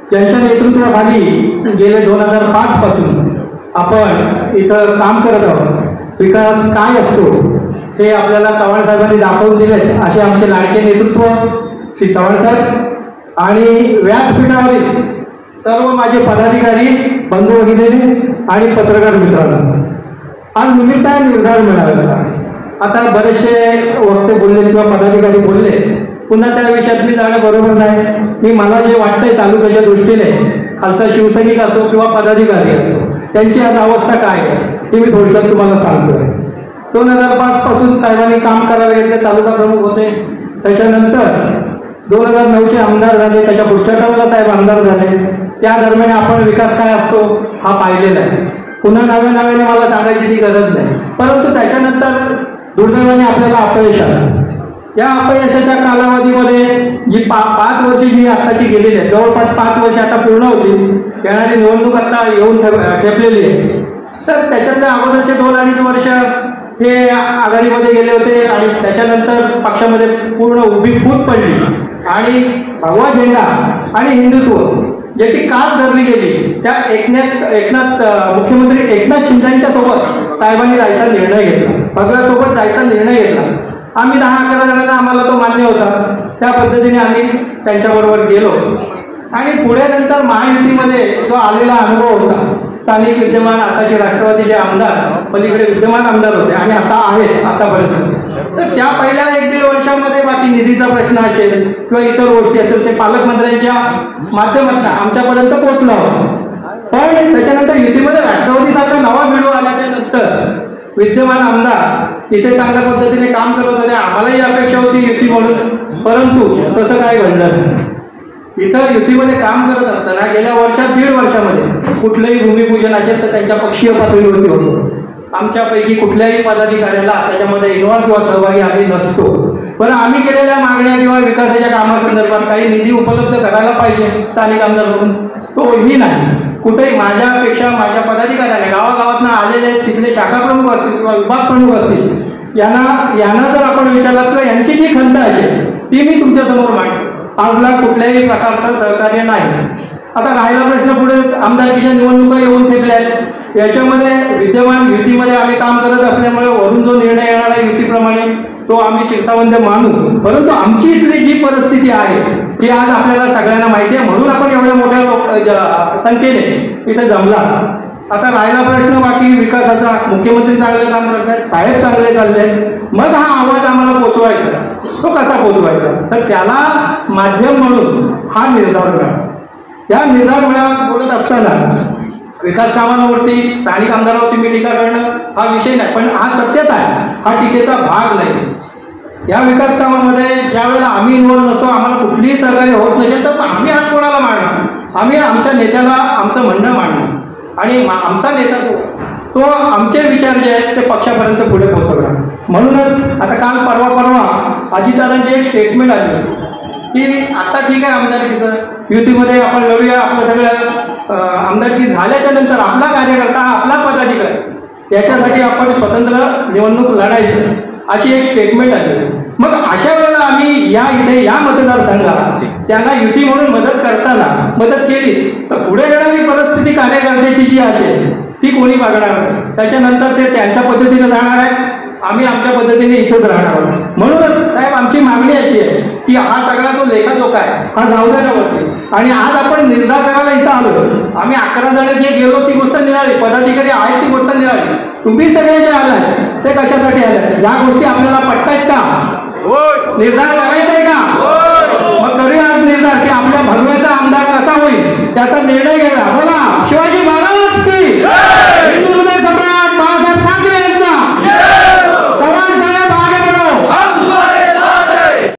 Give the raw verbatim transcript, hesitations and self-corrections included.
त्यांच्या नेतृत्वाखाली गेले दोन हजार पाच पासून आपण इथं काम करत आहोत। विकास काय असतो हे आपल्याला चव्हाण साहेबांनी दाखवून दिले। असे आमचे लाडके नेतृत्व श्री चव्हाण साहेब आणि व्यासपीठावरील सर्व माझे पदाधिकारी बंधू भगिनी आणि पत्रकार मित्रांनो, आज निमित्त आहे निर्धार मिळाला। आता बरेचसे वक्ते बोलले किंवा पदाधिकारी बोलले, पुन्हा त्या विषयात मी जाणं बरोबर नाही। मी मला जे वाटतंय तालुक्याच्या दृष्टीने खालचा शिवसैनिक असो किंवा पदाधिकारी असो त्यांची आज अवस्था काय आहे हे मी थोडक्यात तुम्हाला सांगतोय। दोन हजार पाच पासून साहेबांनी काम करायला घेतले, तालुका प्रमुख होते। त्याच्यानंतर दोन हजार नऊचे आमदार झाले, त्याच्या पुढच्या टर्मला साहेब आमदार झाले। त्या दरम्यान आपण विकास काय असतो हा पाहिलेला आहे। पुन्हा नव्या नव्याने मला सांगायची ती गरज नाही, परंतु त्याच्यानंतर दुर्दैवाने आपल्याला अपयश आलं। या अपयशाच्या कालावधीमध्ये जी पा पाच वर्षे जी आताची गेलेली आहे, जवळपास पाच वर्ष आता पूर्ण होती, येणारी निवडणूक आता येऊन ठेपलेली आहे। तर त्याच्यातल्या अगोदरचे दोन अडीच वर्ष हे आघाडीमध्ये गेले होते आणि त्याच्यानंतर पक्षामध्ये पूर्ण उभी फूट पडली आणि भगवा झेंडा आणि हिंदुत्व याची कास धरली गेली। त्या एकनाथ एकनाथ मुख्यमंत्री एकनाथ शिंदेच्या सोबत साहेबांनी जायचा निर्णय घेतला, भगव्यासोबत जायचा निर्णय घेतला। आम्ही दहा अकरा जणांना आम्हाला तो मान्य होता, त्या पद्धतीने आम्ही त्यांच्याबरोबर गेलो आणि पुढे नंतर महायुतीमध्ये जो आलेला अनुभव होता, स्थानिक विद्यमान आताचे राष्ट्रवादीचे आमदार पलीकडे विद्यमान आमदार होते आणि आता आहेत आतापर्यंत, तर त्या पहिल्या एक दीड वर्षामध्ये बाकी निधीचा प्रश्न असेल किंवा इतर गोष्टी असेल ते पालकमंत्र्यांच्या माध्यमातून आमच्यापर्यंत पोहोचला होता। पण त्याच्यानंतर युतीमध्ये राष्ट्रवादीसारखा नवा व्हिडिओ आल्याच्या नंतर विद्यमान आमदार इथे चांगल्या पद्धतीने काम करत होते, आम्हालाही अपेक्षा होती युती म्हणून, परंतु तसं काय घडलं नाही। इथं युतीमध्ये काम करत असताना गेल्या वर्षात दीड वर्षामध्ये कुठलंही भूमिपूजन असेल तर त्यांच्या पक्षीय पातळीवरती होतं। आमच्यापैकी कुठल्याही पदाधिकाऱ्याला त्याच्यामध्ये इन्व्हॉल्व किंवा सहभागी आम्ही नसतो, पण आम्ही केलेल्या मागण्या किंवा विकासाच्या कामासंदर्भात काही निधी उपलब्ध करायला पाहिजे स्थानिक आमदार म्हणून, तोही नाही। कुठेही माझ्यापेक्षा माझ्या पदाधिकाऱ्याने गावागावातनं आलेले तिथले शाखा प्रमुख असतील किंवा विभाग प्रमुख असतील यांना यांना जर आपण विचारलं तर यांची जी खंत असेल ती मी तुमच्यासमोर मांडतो। आजला कुठल्याही प्रकारचं सहकार्य नाही। आता राहिला प्रश्न पुढे आमदारकीच्या निवडणुका येऊन ठेपल्या आहेत, याच्यामध्ये विद्यमान युतीमध्ये आम्ही काम करत असल्यामुळे वरून जो निर्णय येणार आहे युतीप्रमाणे तो आम्ही शिरसावंत मानू, परंतु आमची इथली जी परिस्थिती आहे ती आज आपल्याला सगळ्यांना माहिती आहे, म्हणून आपण एवढ्या मोठ्या लोक संख्येने इथे जमला। आता राहिला प्रश्न बाकी विकासाचा, मुख्यमंत्री चांगले काम करतात, साहेब चांगले चालले, मग हा आवाज आम्हाला पोचवायचा, तो कसा पोचवायचा, तर त्याला माध्यम म्हणून हा निर्धार मिळाला। या निर्धार मेळाव्यात बोलत असताना विकास कामांवरती स्थानिक आमदारावरती मी टीका करणं हा विषय नाही, पण हा सत्यता आहे, हा टीकेचा भाग नाही। या विकास कामामध्ये ज्या वेळेला आम्ही इन्व्हॉल्व नसतो, आम्हाला कुठलीही सहकार्य होत नसेल तर आम्ही हात कोणाला मांडणार, आम्ही आमच्या नेत्याला आमचं म्हणणं मांडणार आणि आमचा नेता तो आमचे विचार जे आहेत ते पक्षापर्यंत पुढे पोहोचवणार। म्हणूनच आता काल परवा परवा अजितदादांची एक स्टेटमेंट आली की आता ठीक आहे आमदारकीचं युतीमध्ये आपण लढूया, आपलं सगळं आमदारकी झाल्याच्या नंतर आपला कार्यकर्ता आपला पदाधिकारी याच्यासाठी आपण स्वतंत्र निवडणूक लढायचं अशी एक स्टेटमेंट आली। मग अशा वेळेला आम्ही या इथे या मतदारसंघात त्यांना युती म्हणून मदत करताना मदत केली तर पुढे येणारी परिस्थिती कार्यकर्त्याची जी असेल ती कोणी बघणार, त्याच्यानंतर ते त्यांच्या पद्धतीने राहणार आहेत, आम्ही आमच्या पद्धतीने इथंच राहणार आहोत। म्हणूनच साहेब आमची मागणी अशी आहे की हा सगळा जो लेखाजोखा आहे हा जाऊ द्यावरती आणि आज आपण निर्धार करायला इथं आलो। आम्ही अकरा जण जे गेलो ती गोष्ट निघाली, पदाधिकारी आहेत ती गोष्ट निघाली, तुम्ही सगळे जे आलाय ते कशासाठी आलाय, या गोष्टी आपल्याला पटतायत का, निर्धार करायचा आहे का, मग करूया आज निर्धार की आपल्या भगव्याचा आमदार कसा होईल त्याचा निर्णय घ्यायला। बोला